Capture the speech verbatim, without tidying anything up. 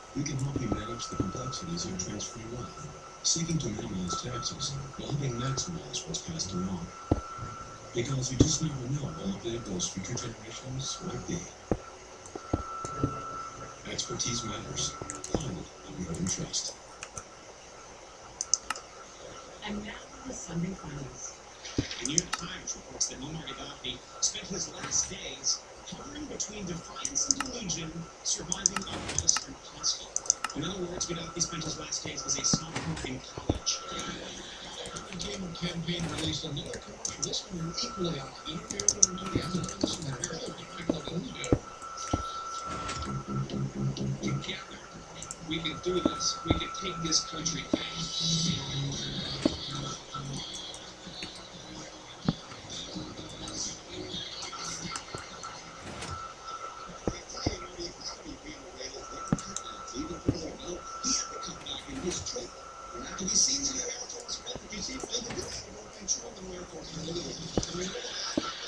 We can help you manage the complexities of transferring wealth, seeking to minimize taxes while helping maximize what's passed along. Because you just never know how big those future generations might be. Expertise matters. Find it at Northern Trust. And now the Sunday finals. The New York Times reports that Muammar Gaddafi spent his last days hovering between defiance and delusion, surviving a Western hostel. In other words, Gaddafi spent his last days as a sophomore in college. The Game campaign released another commercial, this one equally unpopular than the other ones, and they're all people of India. Together, we can do this. We can take this country back. Have you seen the Air Force? Have you seen the Air Force? Trump and Air Force?